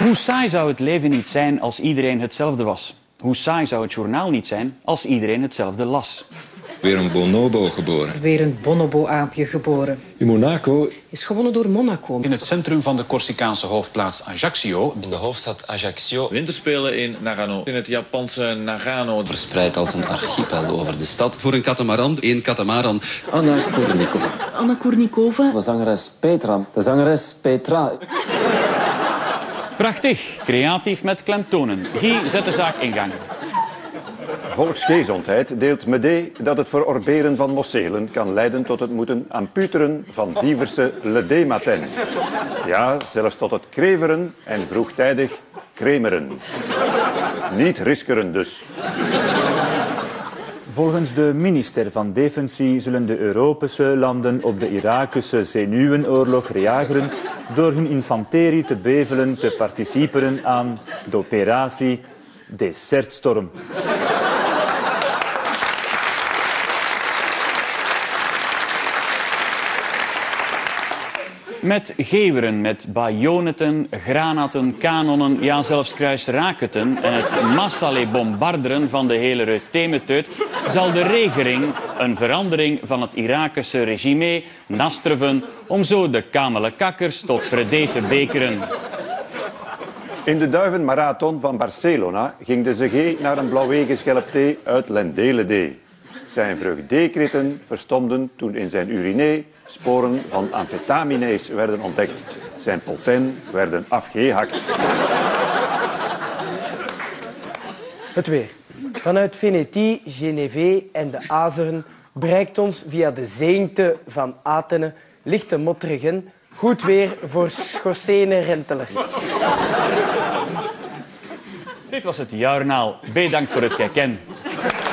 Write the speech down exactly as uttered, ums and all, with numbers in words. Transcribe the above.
Hoe saai zou het leven niet zijn als iedereen hetzelfde was? Hoe saai zou het journaal niet zijn als iedereen hetzelfde las? Weer een bonobo geboren. Weer een bonobo-aapje geboren. In Monaco Is gewonnen door Monaco. In het centrum van de Corsicaanse hoofdplaats Ajaccio. In de hoofdstad Ajaccio. Winterspelen in Nagano. In het Japanse Nagano. Verspreid als een archipel over de stad. Voor een katamaran, één katamaran. Anna Kournikova. Anna Kournikova. De zangeres Petra. De zangeres Petra. Prachtig, creatief met klemtonen. Guy, zet de zaak in gang. Volksgezondheid deelt mede dat het verorberen van mosselen kan leiden tot het moeten amputeren van diverse ledematen. Ja, zelfs tot het kreveren en vroegtijdig kremeren. Niet riskeren dus. Volgens de minister van Defensie zullen de Europese landen op de Irakische zenuwenoorlog reageren door hun infanterie te bevelen te participeren aan de operatie Desertstorm. Met geweren, met bajoneten, granaten, kanonnen, ja zelfs kruisraketen en het massale bombarderen van de hele reutemeteut zal de regering een verandering van het Irakische regime nastreven om zo de kamele kakkers tot vrede te bekeren. In de duivenmarathon van Barcelona ging de Z G naar een blauwege uit Lendele. Zijn vruchtdeekritten verstomden toen in zijn urine sporen van amfetamines werden ontdekt. Zijn poten werden afgehakt. Het weer. Vanuit Venetië, Genève en de Azoren bereikt ons via de zeengte van Athene lichte motterigen. Goed weer voor schorsene rentelers. Dit was het Journaal. Bedankt voor het kijken.